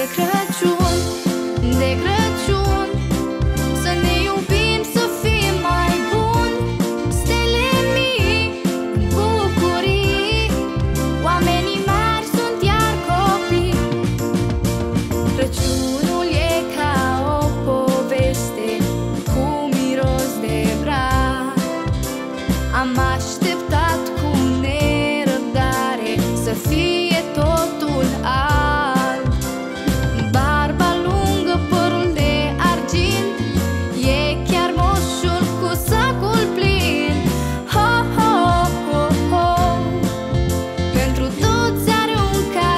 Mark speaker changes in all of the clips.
Speaker 1: Crăciun, de Crăciun, să ne iubim, să fim mai buni. Stele mii, bucurii, oamenii mari sunt iar copii. Crăciunul e ca o poveste cu miros de braț. Am așteptat cu nerăbdare să fie totul alb. Barba lungă, părul de argint, e chiar moșul cu sacul plin. Ho, ho, ho, ho, pentru toți are un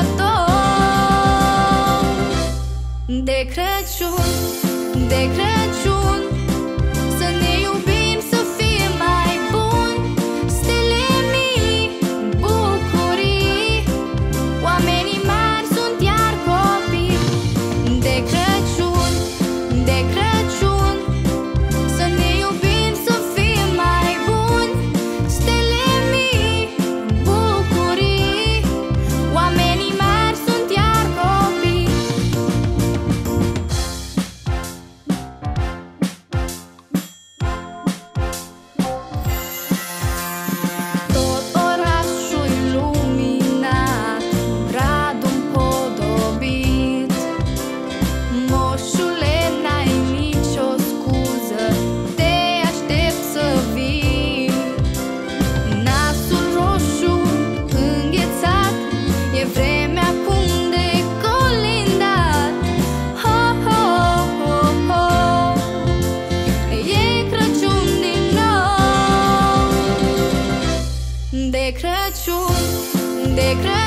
Speaker 1: cadou. De Crăciun, de Crăciun, să ne iubim, să fim mai buni. Stele mii, bucurii, oamenii mari sunt iar copii. De Crăciun, de Crăciun, să ne iubim, să fim mai buni. Stele mii, bucurii, oamenii mari sunt iar copii. Tot orașul luminat, bradul împodobit. Moșule, n-ai nicio scuză, te aștept să vii. Nasul roșu înghețat, e vremea acum de colindat. Ho, ho, ho, ho, e Crăciun din nou. De Crăciun, de Crăciun,